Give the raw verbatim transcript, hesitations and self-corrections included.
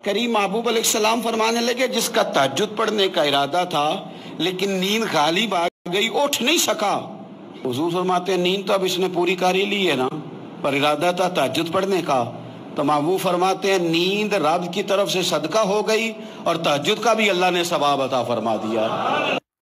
करीम महबूब अलैहिस्सलाम फरमाने लगे, जिसका तहज्जुद पढ़ने का इरादा था लेकिन नींद गालिब आ गई, उठ नहीं सका। हुजूर फरमाते हैं नींद तो अब इसने पूरी कर ही ली है ना, पर इरादा था तहज्जुद पढ़ने का। तो महबूब फरमाते हैं नींद रब की तरफ से सदका हो गई और तहज्जुद का भी अल्लाह ने सवाब अता फरमा दिया।